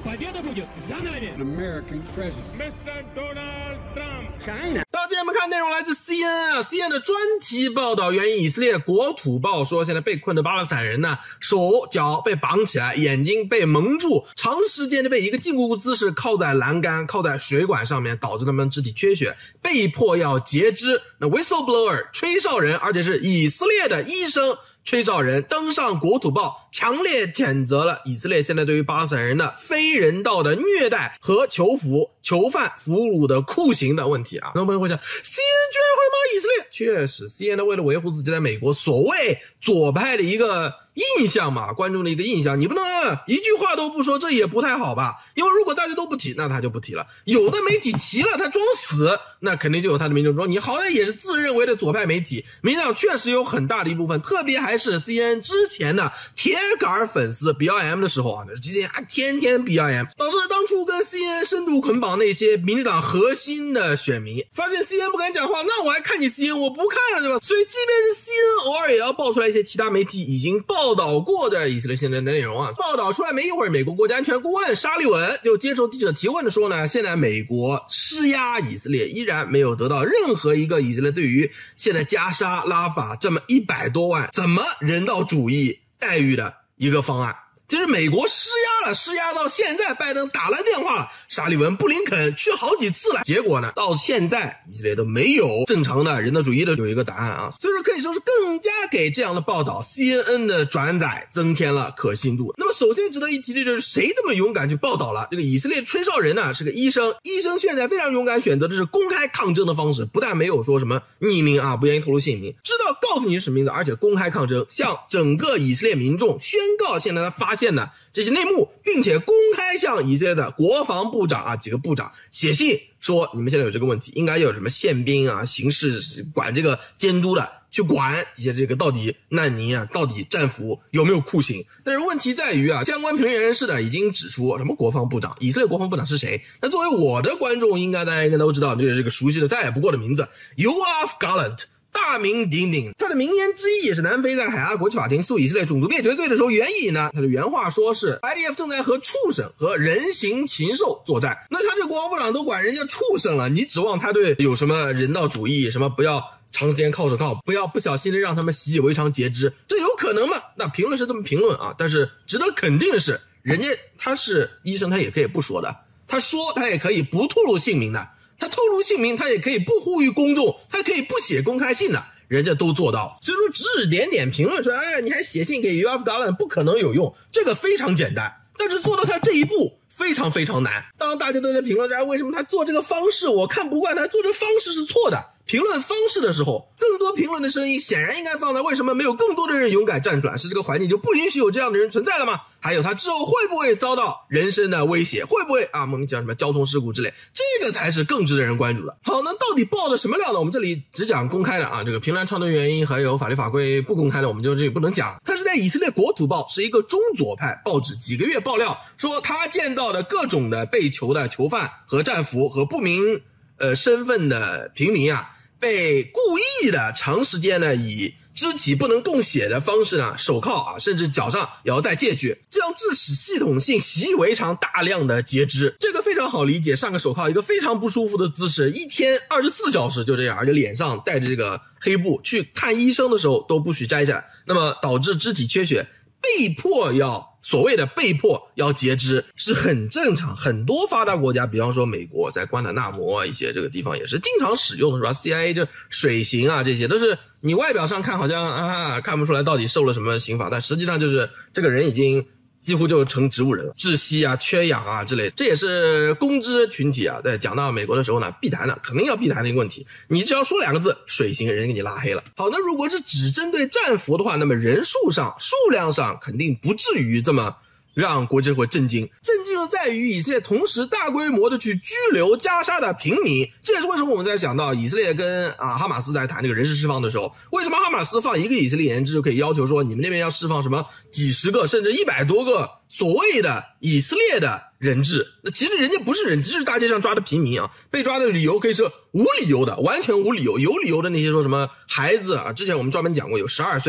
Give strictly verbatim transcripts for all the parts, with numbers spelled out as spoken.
American president. Mister Donald Trump. China. 大家之前我们看内容来自 C N N 啊 ，C N N 的专题报道，援引以色列国土报说，现在被困的巴勒斯坦人呢，手脚被绑起来，眼睛被蒙住，长时间的被一个禁锢姿势靠在栏杆、靠在水管上面，导致他们肢体缺血，被迫要截肢。那 whistleblower 吹哨人，而且是以色列的医生。吹哨人登上国土报，强烈谴责了以色列现在对于巴勒斯坦人的非人道的虐待和囚俘、囚犯俘虏的酷刑的问题啊。很多朋友会想 ，C N N 居然会骂以色列？确实 ，C N N 为了维护自己在美国所谓左派的一个印象嘛，观众的一个印象，你不能一句话都不说，这也不太好吧？因为如果大家都不提，那他就不提了。有的媒体提了，他装死，那肯定就有他的民众说，你好歹也是自认为的左派媒体。民进党确实有很大的一部分，特别还是 C N N 之前的铁杆粉丝 B L M 的时候啊，之前啊天天 B L M， 导致当初跟 C N N 深度捆绑那些民进党核心的选民，发现 C N N 不敢讲话，那我还看你 C N N， 我不看了，对吧？所以即便是 C N N 偶尔也要爆出来一些其他媒体已经报道过的以色列现在的内容啊。报道出来没一会儿，美国国家安全顾问沙利文就接受记者提问的说呢，现在美国施压以色列依然没有得到任何一个以色列对于现在加沙拉法这么一百多万怎么人道主义待遇的一个方案。就是美国施压了，施压到现在，拜登打了电话了，沙利文、布林肯去好几次了，结果呢，到现在以色列都没有正常的人道主义的有一个答案啊，所以说可以说是更加给这样的报道 C N N 的转载增添了可信度。那么首先值得一提的就是谁这么勇敢去报道了？这个以色列吹哨人呢是个医生，医生现在非常勇敢，选择的是公开抗争的方式，不但没有说什么匿名啊，不愿意透露姓名，知道告诉你是什么名字，而且公开抗争，向整个以色列民众宣告现在他发现的这些内幕，并且公开向以色列的国防部长啊几个部长写信说，你们现在有这个问题，应该有什么宪兵啊、刑事管这个监督的去管一些这个到底难民啊、到底战俘有没有酷刑。但是问题在于啊，相关评论人士呢已经指出，什么国防部长，以色列国防部长是谁？那作为我的观众，应该大家应该都知道，这是这个熟悉的再也不过的名字 Yoav Gallant。大名鼎鼎，他的名言之一也是南非在海牙国际法庭诉以色列种族灭绝罪的时候援引呢。他的原话说是 I D F 正在和畜生和人形禽兽作战。那他这国防部长都管人家畜生了，你指望他对有什么人道主义，什么不要长时间靠手铐，不要不小心的让他们习以为常截肢，这有可能吗？那评论是这么评论啊，但是值得肯定的是，人家他是医生，他也可以不说的，他说他也可以不透露姓名的。他透露姓名，他也可以不呼吁公众，他可以不写公开信的，人家都做到。所以说指指点点评论说，哎，你还写信给 Yoav Gallant 不可能有用，这个非常简单，但是做到他这一步非常非常难。当大家都在评论，哎，为什么他做这个方式我看不惯，他做这个方式是错的。评论方式的时候，更多评论的声音显然应该放在为什么没有更多的人勇敢站出来，是这个环境就不允许有这样的人存在了吗？还有他之后会不会遭到人身的威胁，会不会啊我们讲什么交通事故之类，这个才是更值得人关注的。好，那到底爆的什么料呢？我们这里只讲公开的啊，这个评论创作原因还有法律法规不公开的我们就这里不能讲。他是在以色列国土报，是一个中左派报纸，几个月爆料说他见到的各种的被囚的囚犯和战俘和不明呃身份的平民啊，被故意的长时间呢以肢体不能供血的方式呢，手铐啊，甚至脚上也要戴戒具，这样致使系统性习以为常大量的截肢。这个非常好理解，上个手铐一个非常不舒服的姿势，一天二十四小时就这样，而且脸上带着这个黑布，去看医生的时候都不许摘下来，那么导致肢体缺血，被迫要所谓的被迫要截肢是很正常，很多发达国家，比方说美国在关塔那摩一些这个地方也是经常使用的，是吧 ？C I A 这水刑啊，这些都是你外表上看好像啊看不出来到底受了什么刑罚，但实际上就是这个人已经几乎就成植物人了，窒息啊、缺氧啊之类的，这也是公知群体啊在讲到美国的时候呢必谈的，肯定要必谈的一个问题。你只要说两个字水刑，人给你拉黑了。好，那如果是只针对战俘的话，那么人数上数量上肯定不至于这么让国际社会震惊。震惊就在于以色列同时大规模的去拘留加沙的平民，这也是为什么我们在讲到以色列跟啊哈马斯在谈这个人质释放的时候，为什么哈马斯放一个以色列人质就可以要求说你们那边要释放什么几十个甚至一百多个所谓的以色列的人质？那其实人家不是人质，就是大街上抓的平民啊，被抓的理由可以是无理由的，完全无理由，有理由的那些说什么孩子啊，之前我们专门讲过有十二岁的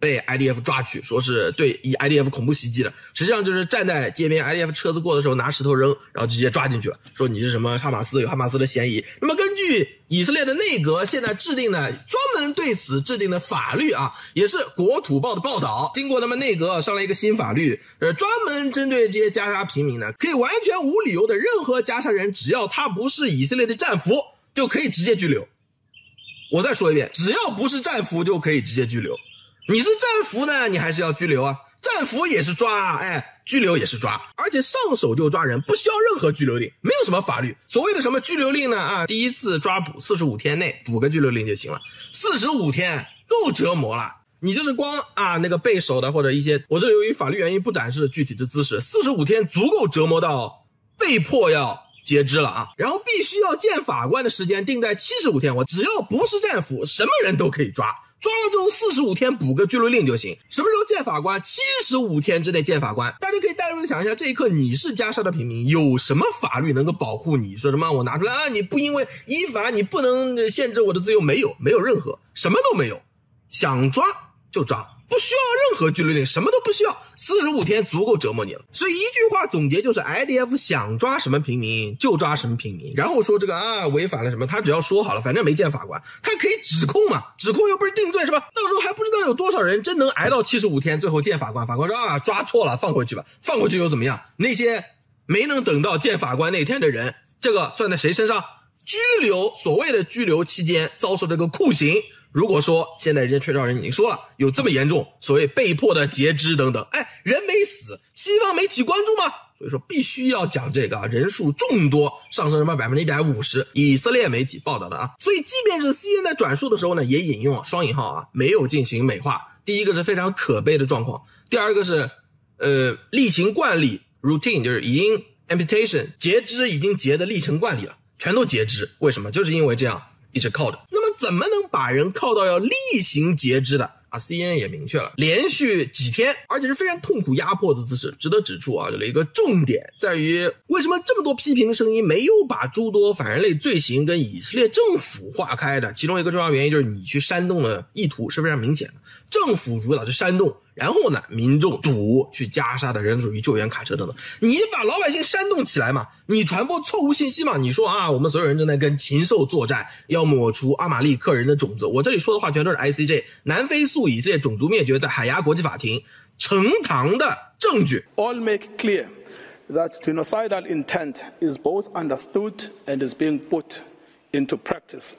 被 I D F 抓去，说是对以 I D F 恐怖袭击的，实际上就是站在街边 I D F 车子过的时候拿石头扔，然后直接抓进去了，说你是什么哈马斯，有哈马斯的嫌疑。那么根据以色列的内阁现在制定的专门对此制定的法律啊，也是国土报的报道，经过他们内阁上了一个新法律，呃，专门针对这些加沙平民呢，可以完全无理由的任何加沙人，只要他不是以色列的战俘，就可以直接拘留。我再说一遍，只要不是战俘就可以直接拘留。你是战俘呢，你还是要拘留啊？战俘也是抓，哎，拘留也是抓，而且上手就抓人，不需要任何拘留令，没有什么法律。所谓的什么拘留令呢？啊，第一次抓捕四十五天内补个拘留令就行了，四十五天够折磨了。你就是光啊那个被手的或者一些，我这里由于法律原因不展示具体的姿势，四十五天足够折磨到被迫要截肢了啊，然后必须要见法官的时间定在七十五天，我只要不是战俘，什么人都可以抓。抓了之后四十五天补个拘留令就行。什么时候见法官？七十五天之内见法官。大家可以带入的想一下，这一刻你是加沙的平民，有什么法律能够保护你？说什么我拿出来啊，你不因为依法你不能限制我的自由，没有，没有任何，什么都没有，想抓就抓，不需要任何拘留令，什么都不需要，四十五天足够折磨你了。所以一句话总结就是 I D F 想抓什么平民就抓什么平民，然后说这个啊违反了什么，他只要说好了，反正没见法官，他可以指控嘛，指控又不是定罪是吧？到时候还不知道有多少人真能挨到七十五天，最后见法官，法官说啊抓错了，放回去吧，放回去又怎么样？那些没能等到见法官那天的人，这个算在谁身上？拘留，所谓的拘留期间遭受这个酷刑。如果说现在人家缺少人已经说了有这么严重，所谓被迫的截肢等等，哎，人没死，西方媒体关注吗？所以说必须要讲这个啊，人数众多，上升什么百分之一百五十，以色列媒体报道的啊。所以即便是 C N N 在转述的时候呢，也引用双引号啊，没有进行美化。第一个是非常可悲的状况，第二个是呃例行惯例 routine， 就是已经 amputation 截肢已经截的例程惯例了，全都截肢。为什么？就是因为这样一直靠着。那么怎么能把人靠到要例行截肢的啊 ？C N N 也明确了，连续几天，而且是非常痛苦压迫的姿势。值得指出啊，这里一个重点在于，为什么这么多批评的声音没有把诸多反人类罪行跟以色列政府划开的？其中一个重要原因就是你去煽动的意图是非常明显的，政府主导去煽动，然后呢，民众堵去加沙的人道主义救援卡车等等，你把老百姓煽动起来嘛，你传播错误信息嘛，你说啊，我们所有人正在跟禽兽作战，要抹除阿玛利克人的种子。我这里说的话全都是 I C J 南非诉以色列种族灭绝在海牙国际法庭呈堂的证据。 All make clear that genocidal intent is both understood and is being put into practice.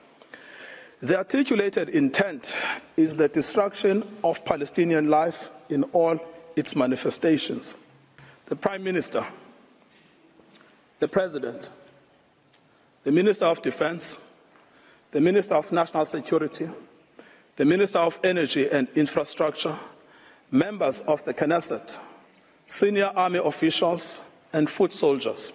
The articulated intent is the destruction of Palestinian life in all its manifestations. The Prime Minister, the President, the Minister of Defense, the Minister of National Security, the Minister of Energy and Infrastructure, members of the Knesset, senior army officials, and foot soldiers.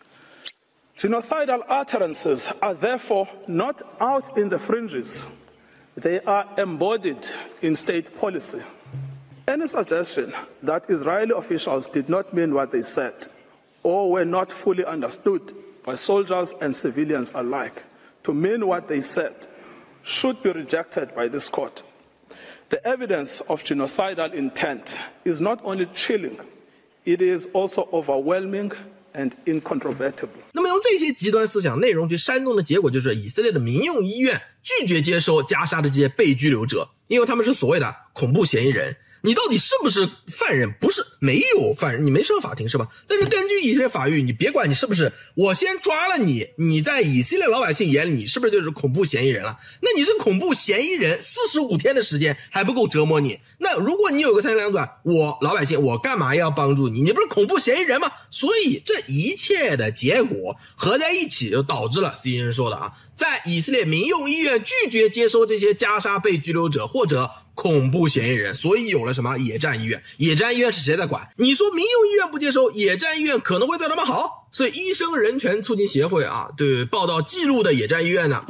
Genocidal utterances are therefore not out in the fringes. They are embodied in state policy. Any suggestion that Israeli officials did not mean what they said or were not fully understood by soldiers and civilians alike to mean what they said should be rejected by this court. The evidence of genocidal intent is not only chilling, it is also overwhelming and incontrovertible. 那么用这些极端思想内容去煽动的结果，就是以色列的民用医院拒绝接收加沙的这些被拘留者，因为他们是所谓的恐怖嫌疑人。你到底是不是犯人？不是，没有犯人，你没上法庭是吧？但是根据以色列法律，你别管你是不是，我先抓了你，你在以色列老百姓眼里，你是不是就是恐怖嫌疑人了？那你是恐怖嫌疑人，四十五天的时间还不够折磨你？那如果你有个三长两短，我老百姓，我干嘛要帮助你？你不是恐怖嫌疑人吗？所以这一切的结果合在一起，就导致了 C N N 说的啊，在以色列民用医院拒绝接收这些加沙被拘留者或者恐怖嫌疑人，所以有了什么野战医院。野战医院是谁在管？你说民用医院不接收，野战医院可能会对他们好。所以医生人权促进协会啊，对报道记录的野战医院呢，大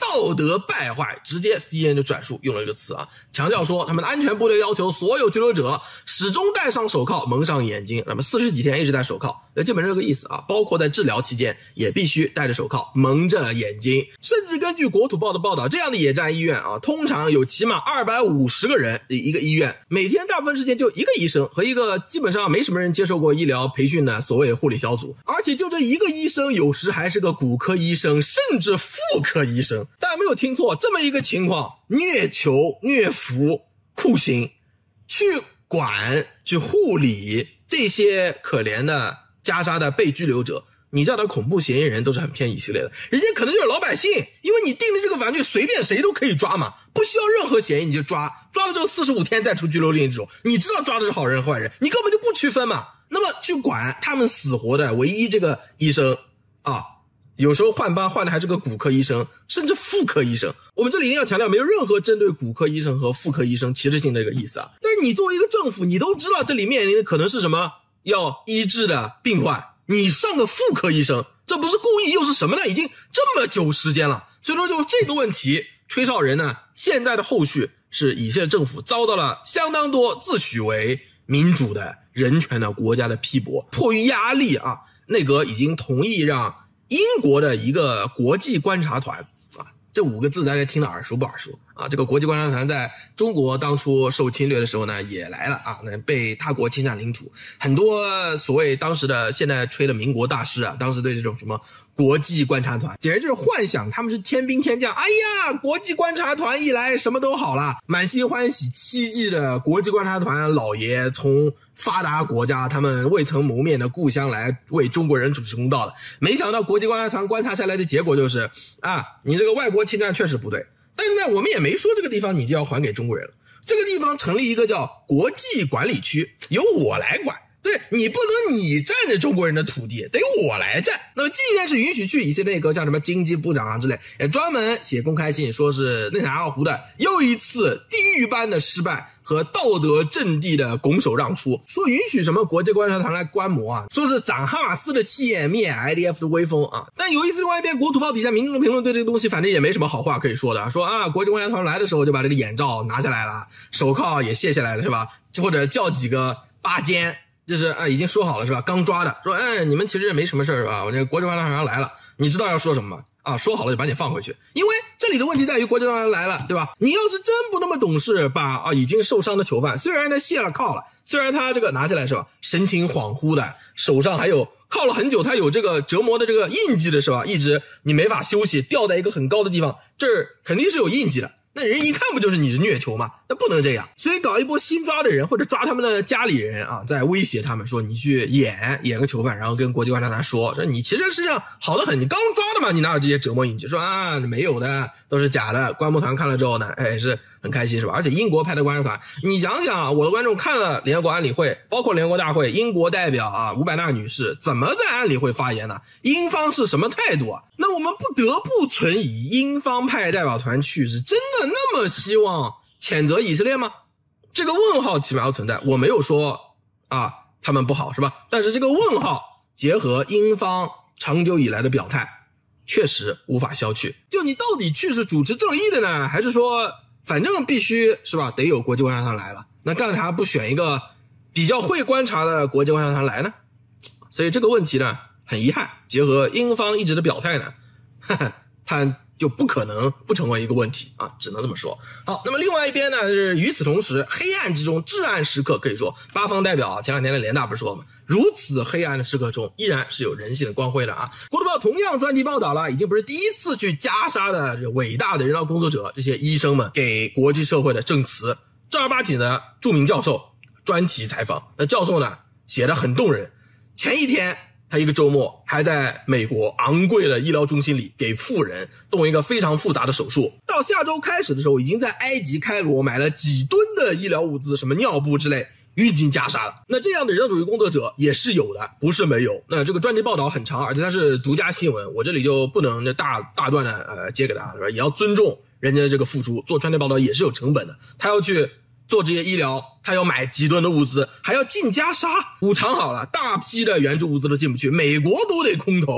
道德败坏，直接 C N N 就转述用了一个词啊，强调说他们的安全部队要求所有拘留者始终戴上手铐，蒙上眼睛，那么四十几天一直戴手铐，那基本上这个意思啊，包括在治疗期间也必须戴着手铐，蒙着眼睛。甚至根据国土报的报道，这样的野战医院啊，通常有起码二百五十个人一个医院，每天大部分时间就一个医生和一个基本上没什么人接受过医疗培训的所谓护理小组，而且就这一个医生有时还是个骨科医生，甚至妇科医生。大家没有听错，这么一个情况，虐囚、虐俘、酷刑，去管去护理这些可怜的加沙的被拘留者，你叫他恐怖嫌疑人都是很偏以色列的，人家可能就是老百姓，因为你定的这个法律随便谁都可以抓嘛，不需要任何嫌疑你就抓，抓了之后四十五天再出拘留令这种，你知道抓的是好人坏人，你根本就不区分嘛。那么去管他们死活的唯一这个医生啊，有时候换班换的还是个骨科医生，甚至妇科医生。我们这里一定要强调，没有任何针对骨科医生和妇科医生歧视性的一个意思啊。但是你作为一个政府，你都知道这里面临的可能是什么要医治的病患，你上个妇科医生，这不是故意又是什么呢？已经这么久时间了，所以说就这个问题，吹哨人呢，现在的后续是以色列政府遭到了相当多自诩为民主的人权的国家的批驳，迫于压力啊，内阁已经同意让英国的一个国际观察团啊，这五个字大家听得耳熟不耳熟啊？这个国际观察团在中国当初受侵略的时候呢，也来了啊，那被他国侵占领土，很多所谓当时的现在吹的民国大师啊，当时对这种什么国际观察团简直就是幻想他们是天兵天将，哎呀，国际观察团一来什么都好了，满心欢喜期冀的国际观察团老爷从发达国家他们未曾谋面的故乡来为中国人主持公道的，没想到国际观察团观察下来的结果就是啊，你这个外国侵占确实不对，但是呢我们也没说这个地方你就要还给中国人了，这个地方成立一个叫国际管理区，由我来管，对，你不能你占着中国人的土地，得我来占。那么今天是允许去以色列内阁像什么经济部长啊之类，也专门写公开信说是内塔尼亚胡的又一次地狱般的失败和道德阵地的拱手让出，说允许什么国际观察团来观摩啊，说是长哈马斯的气焰，灭 I D F 的威风啊。但有一次另外一边国土报底下民众的评论对这个东西反正也没什么好话可以说的，说啊国际观察团来的时候就把这个眼罩拿下来了，手铐也卸下来了是吧，或者叫几个巴奸，就是啊，已经说好了是吧？刚抓的，说哎，你们其实也没什么事儿是吧？我这个国际观察团来了，你知道要说什么吗？啊，说好了就把你放回去。因为这里的问题在于国际观察团来了，对吧？你要是真不那么懂事，把啊已经受伤的囚犯，虽然他卸了铐了，虽然他这个拿下来是吧，神情恍惚的，手上还有铐了很久，他有这个折磨的这个印记的是吧？一直你没法休息，吊在一个很高的地方，这儿肯定是有印记的。那人一看不就是你是虐囚吗？那不能这样，所以搞一波新抓的人或者抓他们的家里人啊，在威胁他们说你去演演个囚犯，然后跟国际观察团说，说你其实实际上好得很，你刚抓的嘛，你哪有这些折磨印记？说啊没有的，都是假的。观摩团看了之后呢，哎是很开心是吧？而且英国派的观察团，你想想，我的观众看了联合国安理会，包括联合国大会，英国代表啊伍百纳女士怎么在安理会发言呢？英方是什么态度啊？那我们不得不存疑，英方派代表团去是真的那么希望谴责以色列吗？这个问号起码要存在。我没有说啊他们不好是吧？但是这个问号结合英方长久以来的表态，确实无法消去。就你到底去是主持正义的呢，还是说反正必须是吧？得有国际观察团来了，那干啥不选一个比较会观察的国际观察团来呢？所以这个问题呢，很遗憾，结合英方一直的表态呢，哈哈，它就不可能不成为一个问题啊，只能这么说。好，那么另外一边呢，是与此同时，黑暗之中，至暗时刻，可以说八方代表啊，前两天的联大不是说了吗？如此黑暗的时刻中，依然是有人性的光辉的啊。国土报同样专题报道了，已经不是第一次去加沙的这伟大的人道工作者，这些医生们给国际社会的证词，正儿八经的著名教授专题采访。那教授呢，写得很动人。前一天他一个周末还在美国昂贵的医疗中心里给妇人动一个非常复杂的手术，到下周开始的时候，已经在埃及开罗买了几吨的医疗物资，什么尿布之类运进加沙了。那这样的人道主义工作者也是有的，不是没有。那这个专题报道很长，而且它是独家新闻，我这里就不能大大段的呃接给大家，也要尊重人家的这个付出。做专题报道也是有成本的，他要去做这些医疗，他要买几吨的物资，还要进加沙。五常好了，大批的援助物资都进不去，美国都得空投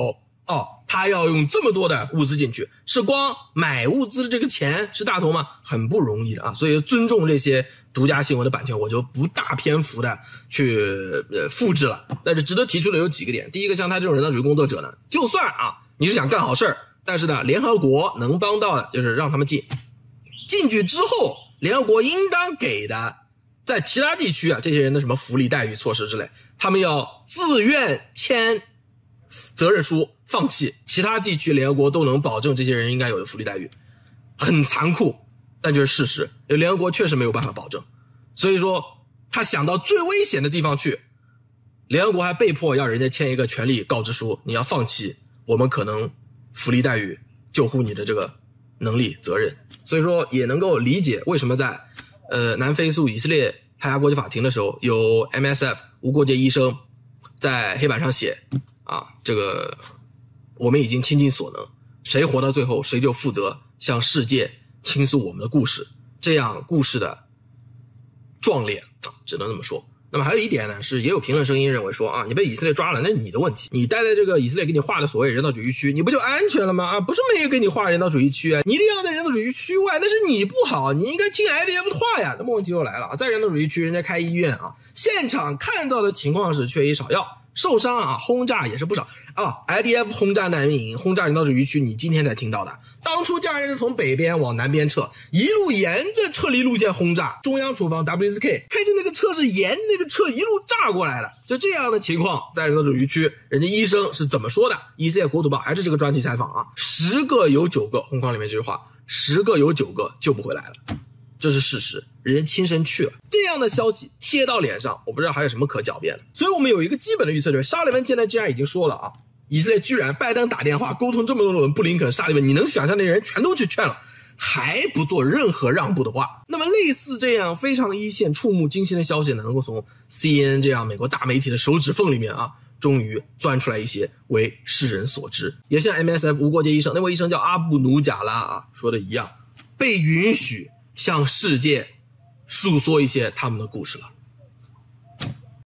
哦，他要用这么多的物资进去，是光买物资的这个钱是大头吗？很不容易的啊。所以尊重这些独家新闻的版权，我就不大篇幅的去呃复制了。但是值得提出的有几个点。第一个，像他这种人道主义工作者呢，就算啊你是想干好事儿，但是呢，联合国能帮到的就是让他们进，进去之后，联合国应当给的，在其他地区啊，这些人的什么福利待遇措施之类，他们要自愿签责任书，放弃，其他地区联合国都能保证这些人应该有的福利待遇，很残酷，但就是事实，因为联合国确实没有办法保证，所以说他想到最危险的地方去，联合国还被迫要人家签一个权利告知书，你要放弃我们可能福利待遇救护你的这个能力责任，所以说也能够理解为什么在呃南非诉以色列海牙国际法庭的时候，有 M S F 无国界医生在黑板上写啊，这个我们已经倾尽所能，谁活到最后谁就负责向世界倾诉我们的故事，这样故事的壮烈啊，只能这么说。那么还有一点呢，是也有评论声音认为说啊，你被以色列抓了，那是你的问题，你待在这个以色列给你划的所谓人道主义区，你不就安全了吗？啊，不是没有给你划人道主义区啊，你一定要在人道主义区外，那是你不好，你应该进 I D F 的划呀。那么问题又来了啊，在人道主义区人家开医院啊，现场看到的情况是缺医少药，受伤啊，轰炸也是不少啊。I D F 轰炸难民营，轰炸人道主义区，你今天才听到的。当初家人是从北边往南边撤，一路沿着撤离路线轰炸，中央厨房 W S K 开着那个车是沿着那个车一路炸过来的。就这样的情况，在人道主义区，人家医生是怎么说的？以色列国土报还是这个专题采访啊，十个有九个，红框里面这句话，十个有九个救不回来了。这是事实，人家亲身去了，这样的消息贴到脸上，我不知道还有什么可狡辩的。所以我们有一个基本的预测，就是沙利文现在既然已经说了啊，以色列居然拜登打电话沟通这么多轮，布林肯、沙利文，你能想象那些人全都去劝了，还不做任何让步的话，那么类似这样非常一线、触目惊心的消息呢，能够从 C N N 这样美国大媒体的手指缝里面啊，终于钻出来一些，为世人所知。也像 M S F 无国界医生，那位医生叫阿布努贾拉啊，说的一样，被允许向世界诉说一些他们的故事了。